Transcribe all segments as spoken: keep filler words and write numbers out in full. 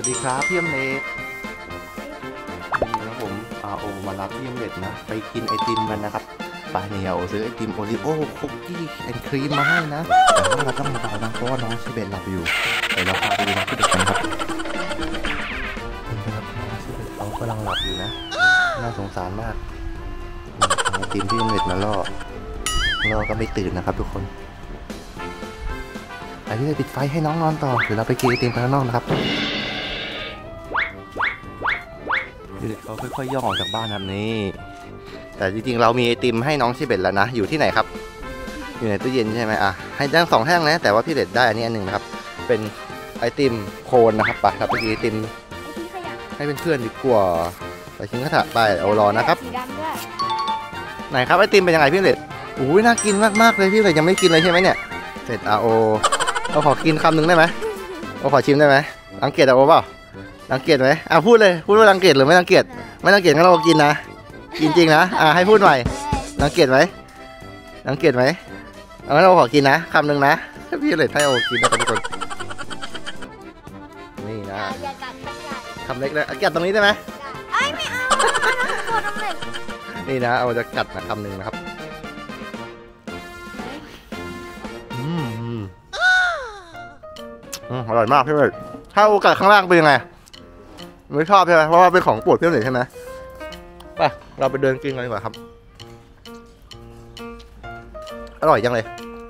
วัสดีครับพี่อมเล็ตนี่นะผมอาโอมารับพี่อมเล็ตนะไปกินไอติมกันนะครับปาเหนียวซื้อไอติมโอริโอคุกกี้แอนด์ครีมมาให้นะแต่ว่าเราต้องเบาๆนะเพราะว่าน้องชิเบตหลับอยู่เดี๋ยวเราพาไปดูน้องชิเบตกันครับนี่นะครับน้องชิเบตเขากำลังหลับอยู่นะน่าสงสารมากไอติมพี่อมเล็ตมาล่อล่อก็ไม่ตื่นนะครับทุกคนไอ้ที่จะปิดไฟให้น้องนอนต่อเดี๋ยวเราไปกินไอติมกันข้างนอกนะครับเด็กเขาค่อยๆย่องออกจากบ้านแบบนี้แต่จริงๆเรามีไอติมให้น้องชิเบตแล้วนะอยู่ที่ไหนครับอยู่ในตู้เย็นใช่ไหมอ่ะให้ทั้งสองแท่งนะแต่ว่าพี่เด็ดได้อันนี้อันหนึ่งนะครับเป็นไอติมโคนนะครับไปเราไปกินไอติมให้เป็นเพื่อนดีกว่าไปชิ้นกระถาไปเอารอนะครับไหนครับไอติมเป็นยังไงพี่เด็ดอุ้ยน่ากินมากๆเลยพี่เด็ดยังไม่กินเลยใช่ไหมเนี่ยเสร็จอาโอเราขอกินคำหนึ่งได้ไหมเราขอชิมได้ไหมรังเกียจอาโอเปล่ารังเกียจไหมอ่ะพูดเลยพูดว่ารังเกียจหรือไม่รังเกียจไม่รังเกียจงั้นเรากินนะกินจริงนะอ่ะให้พูดหน่อยรังเกียจไหมรังเกียจไหมเอางั้นเราขอกินนะคำหนึ่งนะพี่เลยให้อาโอกินนะทุกคนนี่นะคำเล็กเลยกัดตรงนี้ได้ไหมไม่เอานี่นะเอาจะกัดนะคำหนึ่งนะครับอืมอร่อยมากพี่เลยถ้าโอกาสข้างล่างเป็นยังไงไม่ชอบใช่ไหมเพราะว่าเป็นของโปรดพี่เลยใช่ไหมไปเราไปเดินกินกันดีกว่าครับอร่อยจังเลย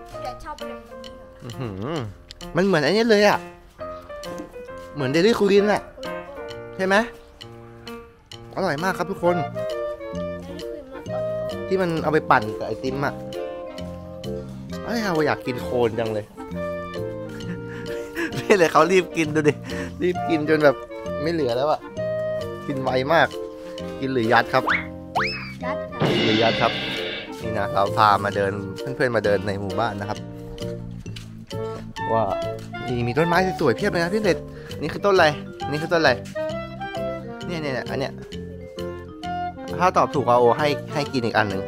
มันเหมือนไอ้นี่เลยอ่ะเหมือนเดลี่คูลินอ่ะใช่ไหมอร่อยมากครับทุกคนที่มันเอาไปปั่นกับไอติมอ่ะไอ้เราอยากกินโคนจังเลยนี่เลยเขารีบกินดูดิรีบกินจนแบบไม่เหลือแล้วอะกินไวมากกินหรือยัดครับยัดกินหรือยัดครับนี่นะเราพามาเดินเพื่อนๆมาเดินในหมู่บ้านนะครับว่านี่มีต้นไม้สวยๆเพียบเลยนะพี่เด็ดนี่คือต้นอะไรนี่คือต้นอะไรเนี่ยเนี่ยอันเนี้ยถ้าตอบถูกเอาให้ให้กินอีกอันหนึ่ง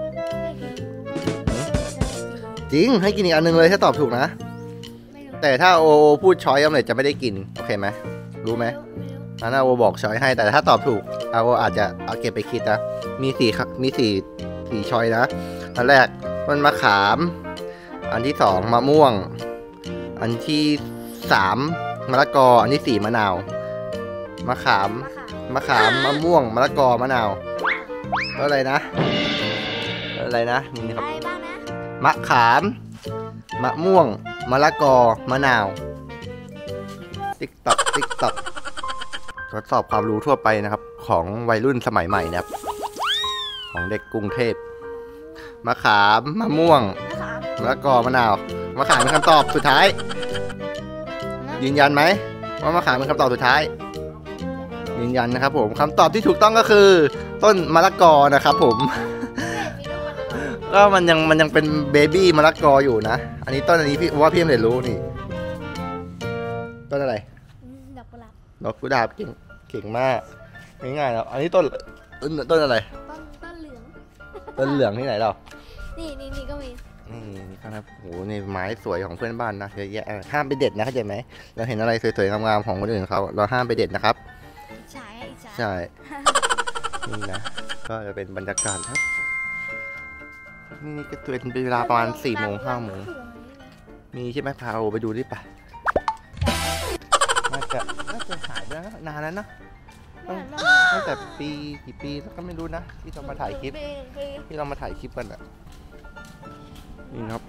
จริงให้กินอีกอันหนึ่งเลยถ้าตอบถูกนะแต่ถ้าโอพูดช้อยออมเล็ตจะไม่ได้กินโอเคไหมรู้ไหมอันนั้นโอบอกช้อยให้แต่ถ้าตอบถูกโออาจจะเอาเก็บไปคิดนะมีสี่มีสี่สี่ช้อยนะอันแรกต้นมะขามอันที่สองมะม่วงอันที่สามมะละกออันที่สี่มะนาวมะขามมะขามมะม่วงมะละกอมะนาวก็อะไรนะอะไรนะนี่ครับมะขามมะม่วงมะละกอมะนาวติ๊กต๊อกติ๊กต๊อกทดสอบความรู้ทั่วไปนะครับของวัยรุ่นสมัยใหม่นะครับของเด็กกรุงเทพมะขามมะม่วงมะละกอมะนาวมะขามเป็นคำตอบสุดท้ายยืนยันไหมว่ามะขามเป็นคำตอบสุดท้ายยืนยันนะครับผมคำตอบที่ถูกต้องก็คือต้นมะละกอนะครับผมก็มันยังมันยังเป็นเบบี้มะละกออยู่นะอันนี้ต้นอันนี้พี่ว่าพี่เอ็มเลยรู้นี่ต้นอะไรดอกกุหลาบดอกกุหลาบเก่งเก่งมากง่ายๆแล้วอันนี้ต้นต้นต้นอะไรต้นต้นเหลืองต้นเหลืองที่ไหนเรานี่นี่นี่ก็มีนี่นี่ครับโอ้โหนี่ไม้สวยของเพื่อนบ้านนะเยอะแยะห้ามไปเด็ดนะเข้าใจไหมเราเห็นอะไรสวยๆงามๆของคนอื่นเขาเราห้ามไปเด็ดนะครับใช่ใช่นี่นะก็จะเป็นบรรยากาศครับนี่ก็เป็นเวลาประมาณสี่โมงห้าโมงมีใช่ไหมพาโอไปดูดิป่ะน่าจะน่าจะหายไปแล้วนานแล้วนะตั้งแต่ปีกี่ปีแล้วก็ไม่รู้นะที่เรามาถ่ายคลิปที่เรามาถ่ายคลิปกันอ่ะนี่ครับ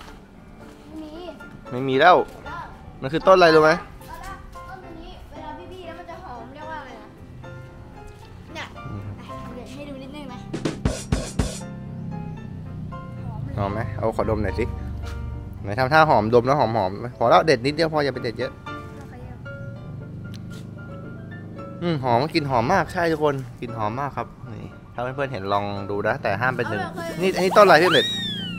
ไม่มีแล้วมันคือต้นอะไรรู้ไหมต้นนี้เวลาพี่ๆแล้วมันจะหอมเรียกว่าอะไรนะเนี่ยให้ดูนิดนึงไหมหอมไหมเอาขอดมหน่อยสิไหนทำท่าหอมดมแล้วหอมหอมพอแล้วเด็ดนิดเดียวพออย่าไปเด็ดเยอะอืมหอมกลิ่นหอมมากใช่ทุกคนกลิ่นหอมมากครับนี่ถ้าเพื่อนๆเห็นลองดูนะแต่ห้ามเป็นหนึ่งนี่อันนี้ต้นอะไรพี่เด็ด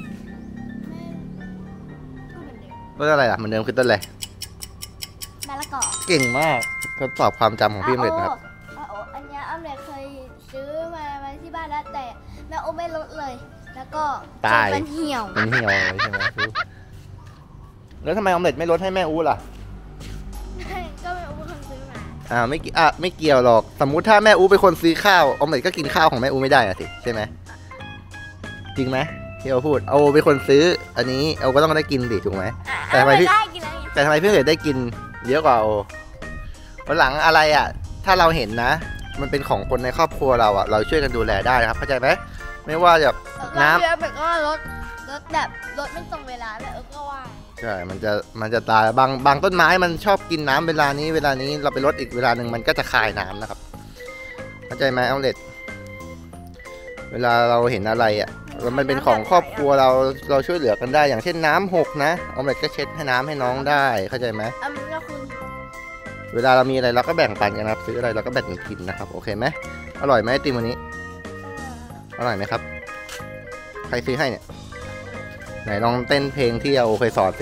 ต้นอะไรล่ะเหมือนเดิมคือต้นอะไรมะละกอเก่งมากทดสอบความจำของพี่เด็ดนะครับอันนี้อ้อมเด็ดเคยซื้อมาไว้ที่บ้านแล้วแต่แม่โอไม่ลดเลยแล้วก็ตายมันเหี่ยวมันเหี่ยวเลยใช่ไหมแล้วทำไมออมเล็ตไม่ลดให้แม่อู๋ล่ะก็แม่อู๋เป็นคนซื้อมาอ่าไม่เกี่ยวอ่ะไม่เกี่ยวหรอกสมมุติถ้าแม่อูเป็นคนซื้อข้าวออมเล็ตก็กินข้าวของแม่อูไม่ได้อะสิใช่ไหมจริงไหมที่เราพูดโอเป็นคนซื้ออันนี้โอก็ต้องได้กินดิถูกไหม แต่ทำไมพี่ได้กินอะไรแต่ทำไมพี่เอ๋ได้กินเยอะกว่าโอวันหลังอะไรอ่ะ ถ้าเราเห็นนะ มันเป็นของคนในครอบครัวเราอ่ะ เราช่วยกันดูแลได้นะครับเข้าใจไหมไม่ว่าแบบน้ำน้ำแบบก็รถรถแบบรถไม่ตรงเวลาแบบเออก็ว่าใช่ มันจะมันจะตายบางบางต้นไม้มันชอบกินน้ำเวลานี้เวลานี้เราไปรดอีกเวลาหนึ่งมันก็จะคายน้ำนะครับเข้าใจไหมเอาเล็ดเวลาเราเห็นอะไรอ่ะแล้วมันเป็นของครอบครัวเราเราช่วยเหลือกันได้ อย่างเช่นน้ำหกนะเอาเล็ดก็เช็ดให้น้ำให้น้องได้เข้าใจไหมอันนี้ก็คุณเวลาเรามีอะไรเราก็แบ่งปันกันนะครับซื้ออะไรเราก็แบ่งกันกินนะครับโอเคไหมอร่อยไหมไอติมวันนี้อร่อยไหมครับใครซื้อให้เนี่ยไหนลองเต้นเพลงที่เราเคยสอนสิ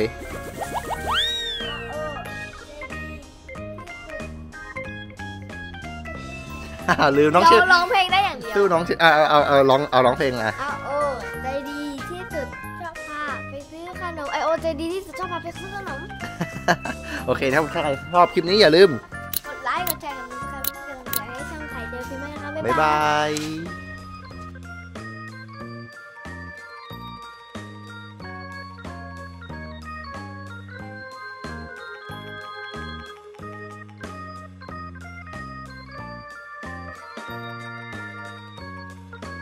ลืมน้องชื่อเราร้องเพลงได้อย่างเดียวชื่อน้องชื่อเอาเอาเอาร้องเอาร้องเพลงอ่ะอาโอใจดีที่สุดชอบพาไปซื้อขนมไอโอใจดีที่สุดชอบพาไปซื้อขนมโอเคถ้าใครชอบคลิปนี้อย่าลืมกดไลค์กดแชร์กดติดตามเป็นกำลังใจให้ช่องไข่เดลฟิล์มด้วยนะคะบ๊ายบาย